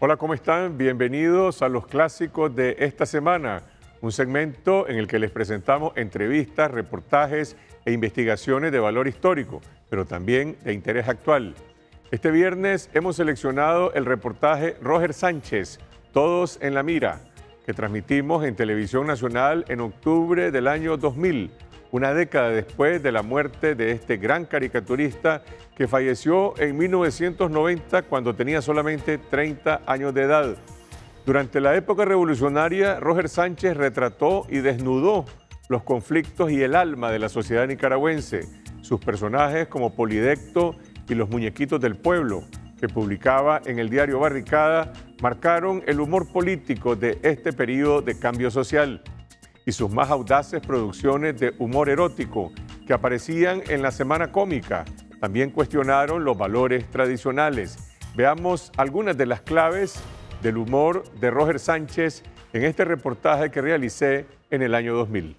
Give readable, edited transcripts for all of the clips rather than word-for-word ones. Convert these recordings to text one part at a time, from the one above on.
Hola, ¿cómo están? Bienvenidos a los clásicos de esta semana, un segmento en el que les presentamos entrevistas, reportajes e investigaciones de valor histórico, pero también de interés actual. Este viernes hemos seleccionado el reportaje Roger Sánchez, Todos en la Mira, que transmitimos en Televisión Nacional en octubre del año 2000, una década después de la muerte de este gran caricaturista que falleció en 1990 cuando tenía solamente 30 años de edad. Durante la época revolucionaria, Roger Sánchez retrató y desnudó los conflictos y el alma de la sociedad nicaragüense. Sus personajes como Polidecto y los Muñequitos del Pueblo, que publicaba en el diario Barricada, marcaron el humor político de este periodo de cambio social. Y sus más audaces producciones de humor erótico, que aparecían en la Semana Cómica, también cuestionaron los valores tradicionales. Veamos algunas de las claves del humor de Roger Sánchez en este reportaje que realicé en el año 2000.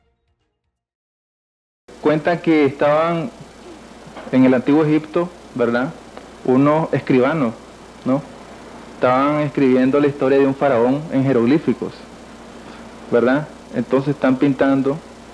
Cuentan que estaban en el antiguo Egipto, ¿verdad?, unos escribanos, ¿no? Estaban escribiendo la historia de un faraón en jeroglíficos, ¿verdad? Entonces están pintando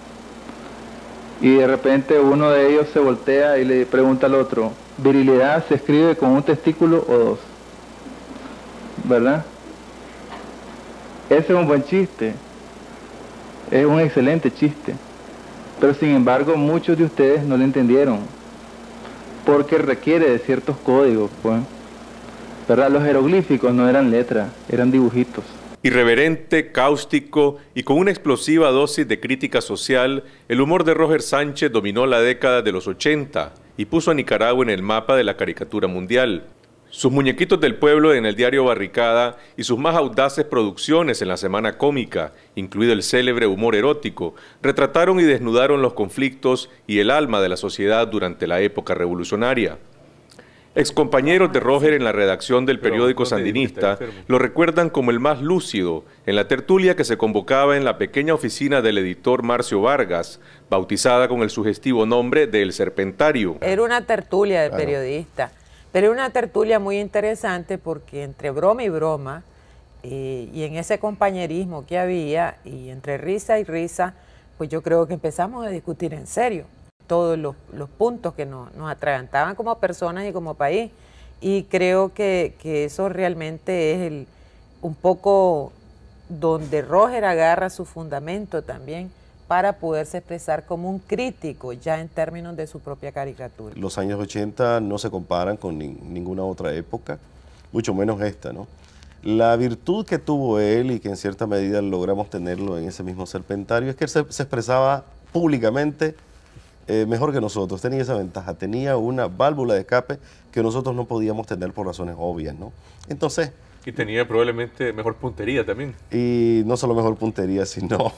y de repente uno de ellos se voltea y le pregunta al otro: ¿virilidad se escribe con un testículo o dos? ¿Verdad? Ese es un buen chiste, es un excelente chiste, pero sin embargo muchos de ustedes no lo entendieron, porque requiere de ciertos códigos, pues, ¿verdad? Los jeroglíficos no eran letras, eran dibujitos. Irreverente, cáustico y con una explosiva dosis de crítica social, el humor de Roger Sánchez dominó la década de los 80 y puso a Nicaragua en el mapa de la caricatura mundial. Sus Muñequitos del Pueblo en el diario Barricada y sus más audaces producciones en la Semana Cómica, incluido el célebre humor erótico, retrataron y desnudaron los conflictos y el alma de la sociedad durante la época revolucionaria. Excompañeros de Roger en la redacción del periódico sandinista lo recuerdan como el más lúcido en la tertulia que se convocaba en la pequeña oficina del editor Marcio Vargas, bautizada con el sugestivo nombre de El Serpentario. Era una tertulia de periodista, pero era una tertulia muy interesante porque entre broma y broma, y en ese compañerismo que había, y entre risa y risa, pues yo creo que empezamos a discutir en serio todos los puntos que nos atragantaban como personas y como país. Y creo que eso realmente es un poco donde Roger agarra su fundamento también para poderse expresar como un crítico ya en términos de su propia caricatura. Los años 80 no se comparan con ninguna otra época, mucho menos esta, ¿no? La virtud que tuvo él y que en cierta medida logramos tenerlo en ese mismo Serpentario es que él se expresaba públicamente mejor que nosotros, tenía esa ventaja, tenía una válvula de escape que nosotros no podíamos tener por razones obvias, ¿no? Entonces... Y tenía probablemente mejor puntería también. Y no solo mejor puntería, sino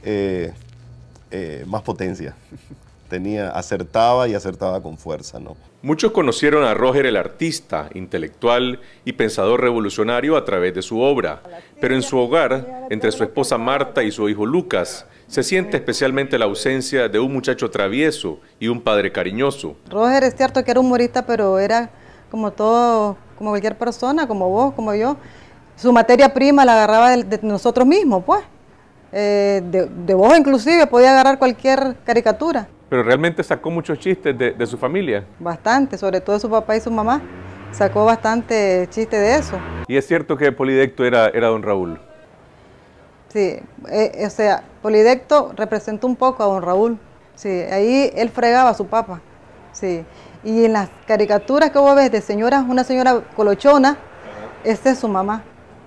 más potencia. Acertaba y acertaba con fuerza, ¿no? Muchos conocieron a Roger el artista, intelectual y pensador revolucionario a través de su obra, pero en su hogar, entre su esposa Marta y su hijo Lucas, se siente especialmente la ausencia de un muchacho travieso y un padre cariñoso. Roger es cierto que era humorista, pero era como todo, como cualquier persona, como vos, como yo. Su materia prima la agarraba de nosotros mismos, pues. De vos inclusive podía agarrar cualquier caricatura. Pero realmente sacó muchos chistes de su familia. Bastante, sobre todo de su papá y su mamá. Sacó bastante chiste de eso. Y es cierto que Polidecto era don Raúl. Sí, o sea, Polidecto representó un poco a don Raúl. Sí, ahí él fregaba a su papá. Sí. Y en las caricaturas que vos ves de señora, una señora colochona, esa es su mamá.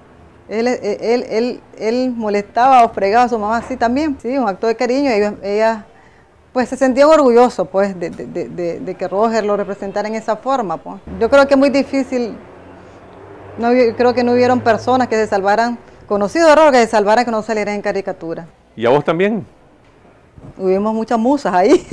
Él molestaba o fregaba a su mamá así también. Sí, un acto de cariño. Ella pues se sentían orgullosos pues de que Roger lo representara en esa forma. Pues. Yo creo que es muy difícil, creo que no hubieron personas que se salvaran, conocidos de Roger, que se salvaran que no salieran en caricatura. ¿Y a vos también? Hubimos muchas musas ahí.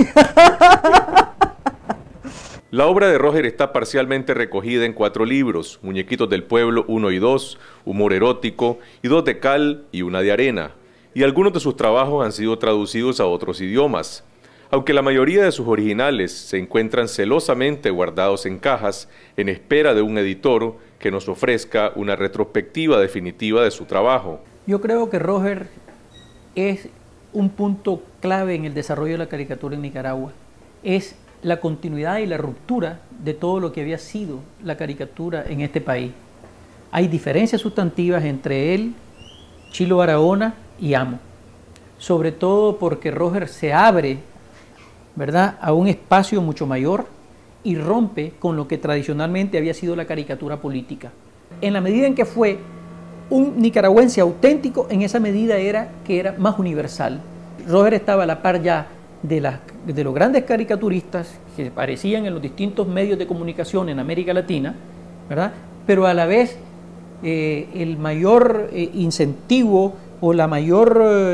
La obra de Roger está parcialmente recogida en 4 libros, Muñequitos del Pueblo 1 y 2, Humor erótico, y 2 de cal y 1 de arena. Y algunos de sus trabajos han sido traducidos a otros idiomas. Aunque la mayoría de sus originales se encuentran celosamente guardados en cajas en espera de un editor que nos ofrezca una retrospectiva definitiva de su trabajo. Yo creo que Roger es un punto clave en el desarrollo de la caricatura en Nicaragua. Es la continuidad y la ruptura de todo lo que había sido la caricatura en este país. Hay diferencias sustantivas entre él, Chilo Barahona y Amo. Sobre todo porque Roger se abre, ¿verdad?, a un espacio mucho mayor y rompe con lo que tradicionalmente había sido la caricatura política. En la medida en que fue un nicaragüense auténtico, en esa medida era que era más universal. Roger estaba a la par ya de los grandes caricaturistas que aparecían en los distintos medios de comunicación en América Latina, ¿verdad?, pero a la vez el mayor incentivo o la mayor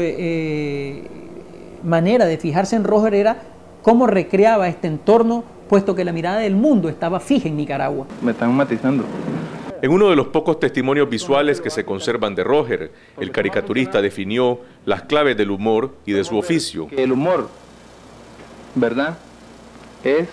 manera de fijarse en Roger era cómo recreaba este entorno, puesto que la mirada del mundo estaba fija en Nicaragua. Me están matizando. En uno de los pocos testimonios visuales que se conservan de Roger, el caricaturista definió las claves del humor y de su oficio. El humor, ¿verdad?, es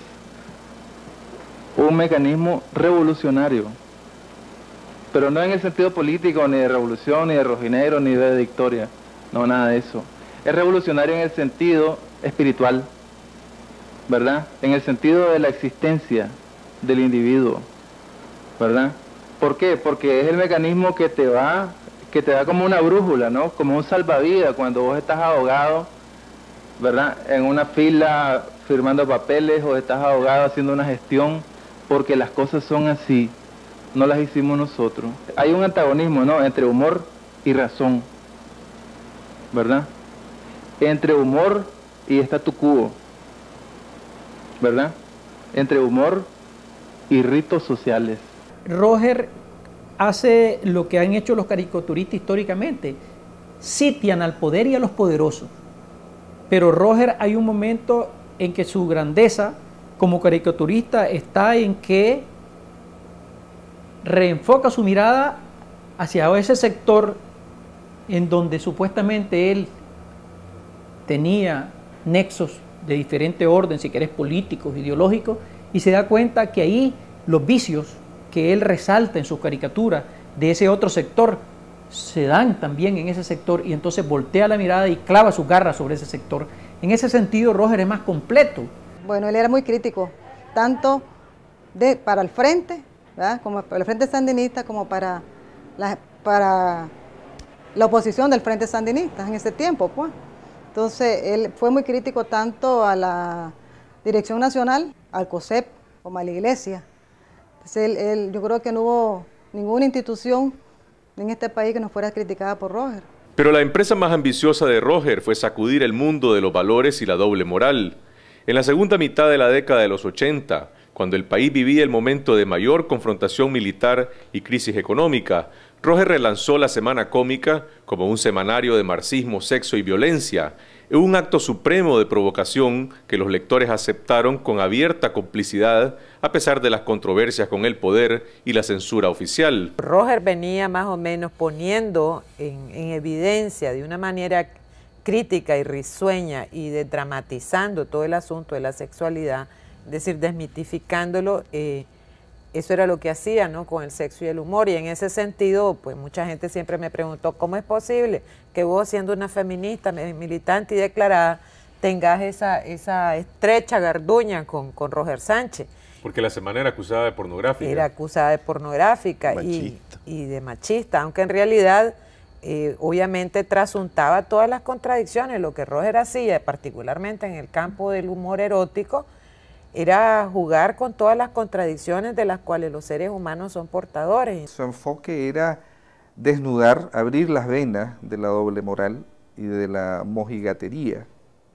un mecanismo revolucionario, pero no en el sentido político, ni de revolución, ni de rojinegro, ni de victoria, no, nada de eso. Es revolucionario en el sentido espiritual, ¿verdad?, en el sentido de la existencia del individuo, ¿verdad? ¿Por qué? Porque es el mecanismo que te da como una brújula, ¿no?, como un salvavidas cuando vos estás ahogado, ¿verdad?, en una fila firmando papeles, o estás ahogado haciendo una gestión, porque las cosas son así, no las hicimos nosotros. Hay un antagonismo, ¿no?, entre humor y razón, ¿verdad?, entre humor y statu quo, ¿verdad?, entre humor y ritos sociales. Roger hace lo que han hecho los caricaturistas históricamente, sitian al poder y a los poderosos. Pero Roger, hay un momento en que su grandeza como caricaturista está en que reenfoca su mirada hacia ese sector en donde supuestamente él tenía nexos de diferente orden, si querés políticos, ideológicos, y se da cuenta que ahí los vicios que él resalta en sus caricaturas de ese otro sector se dan también en ese sector, y entonces voltea la mirada y clava sus garras sobre ese sector. En ese sentido, Roger es más completo. Bueno, él era muy crítico, tanto para el frente, ¿verdad?, como para el Frente Sandinista, como para la oposición del Frente Sandinista en ese tiempo, pues. Entonces, él fue muy crítico tanto a la Dirección Nacional, al COSEP, como a la Iglesia. Entonces, yo creo que no hubo ninguna institución en este país que no fuera criticada por Roger. Pero la empresa más ambiciosa de Roger fue sacudir el mundo de los valores y la doble moral. En la segunda mitad de la década de los 80, cuando el país vivía el momento de mayor confrontación militar y crisis económica, Roger relanzó la Semana Cómica como un semanario de marxismo, sexo y violencia, en un acto supremo de provocación que los lectores aceptaron con abierta complicidad a pesar de las controversias con el poder y la censura oficial. Roger venía más o menos poniendo en evidencia de una manera crítica y risueña y dramatizando todo el asunto de la sexualidad, es decir, desmitificándolo. Eso era lo que hacía, ¿no?, con el sexo y el humor, y en ese sentido, pues mucha gente siempre me preguntó, ¿cómo es posible que vos, siendo una feminista, militante y declarada, tengas esa estrecha garduña con Roger Sánchez? Porque la semana era acusada de pornográfica. Era acusada de pornográfica y de machista, aunque en realidad obviamente trasuntaba todas las contradicciones. Lo que Roger hacía, particularmente en el campo del humor erótico, era jugar con todas las contradicciones de las cuales los seres humanos son portadores. Su enfoque era desnudar, abrir las venas de la doble moral y de la mojigatería,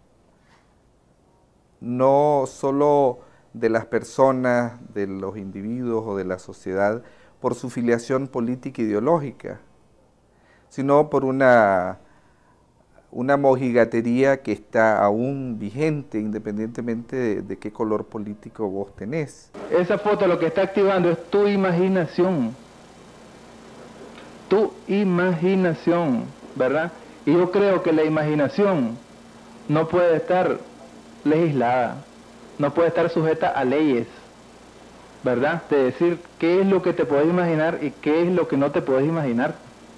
no solo de las personas, de los individuos o de la sociedad por su filiación política e ideológica, sino por una mojigatería que está aún vigente independientemente de qué color político vos tenés. Esa foto lo que está activando es tu imaginación, ¿verdad? Y yo creo que la imaginación no puede estar legislada, no puede estar sujeta a leyes, ¿verdad? De decir qué es lo que te puedes imaginar y qué es lo que no te puedes imaginar.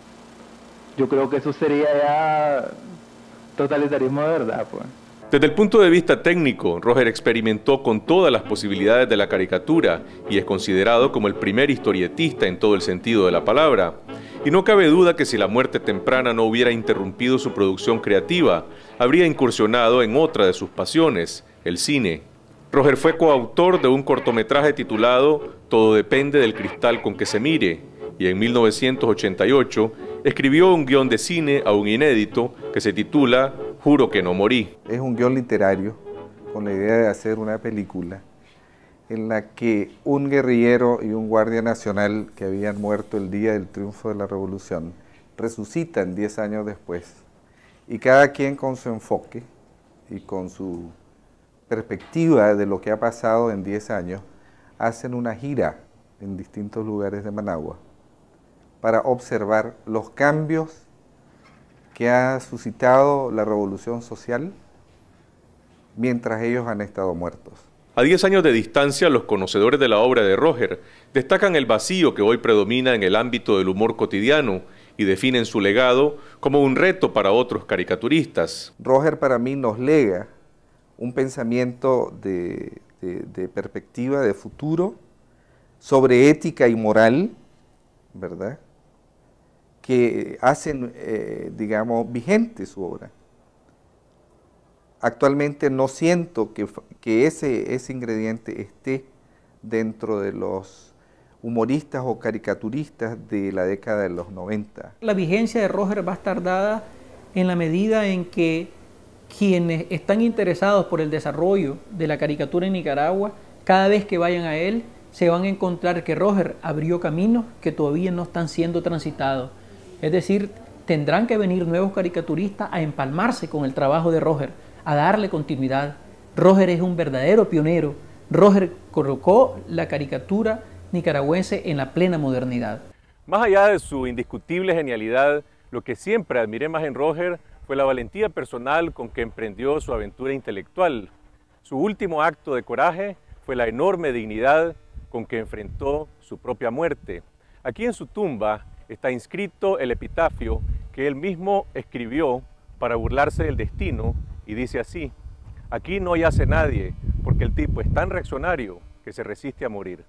Yo creo que eso sería ya totalitarismo de verdad, pues. Desde el punto de vista técnico, Roger experimentó con todas las posibilidades de la caricatura y es considerado como el primer historietista en todo el sentido de la palabra. Y no cabe duda que si la muerte temprana no hubiera interrumpido su producción creativa, habría incursionado en otra de sus pasiones, el cine. Roger fue coautor de un cortometraje titulado Todo depende del cristal con que se mire, y en 1988 escribió un guión de cine aún inédito que se titula Juro que no morí. Es un guión literario con la idea de hacer una película en la que un guerrillero y un guardia nacional que habían muerto el día del triunfo de la revolución resucitan 10 años después, y cada quien con su enfoque y con su perspectiva de lo que ha pasado en 10 años hacen una gira en distintos lugares de Managua para observar los cambios que ha suscitado la revolución social mientras ellos han estado muertos. A 10 años de distancia, los conocedores de la obra de Roger destacan el vacío que hoy predomina en el ámbito del humor cotidiano y definen su legado como un reto para otros caricaturistas. Roger para mí nos lega un pensamiento de perspectiva, de futuro, sobre ética y moral, ¿verdad?, que hacen, digamos, vigente su obra. Actualmente no siento que ese ingrediente esté dentro de los humoristas o caricaturistas de la década de los 90. La vigencia de Roger va a estar dada en la medida en que quienes están interesados por el desarrollo de la caricatura en Nicaragua, cada vez que vayan a él, se van a encontrar que Roger abrió caminos que todavía no están siendo transitados. Es decir, tendrán que venir nuevos caricaturistas a empalmarse con el trabajo de Roger, a darle continuidad. Roger es un verdadero pionero. Roger colocó la caricatura nicaragüense en la plena modernidad. Más allá de su indiscutible genialidad, lo que siempre admiré más en Roger fue la valentía personal con que emprendió su aventura intelectual. Su último acto de coraje fue la enorme dignidad con que enfrentó su propia muerte. Aquí en su tumba está inscrito el epitafio que él mismo escribió para burlarse del destino y dice así: aquí no yace nadie porque el tipo es tan reaccionario que se resiste a morir.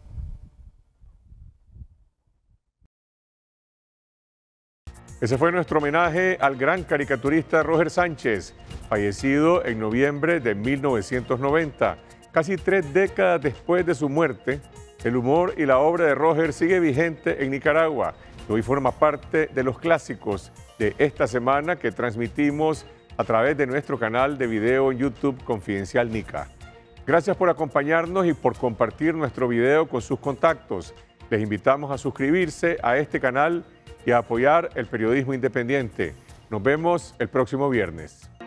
Ese fue nuestro homenaje al gran caricaturista Roger Sánchez, fallecido en noviembre de 1990. Casi 3 décadas después de su muerte, el humor y la obra de Roger sigue vigente en Nicaragua y hoy forma parte de los clásicos de esta semana que transmitimos a través de nuestro canal de video en YouTube Confidencial Nica. Gracias por acompañarnos y por compartir nuestro video con sus contactos. Les invitamos a suscribirse a este canal y a apoyar el periodismo independiente. Nos vemos el próximo viernes.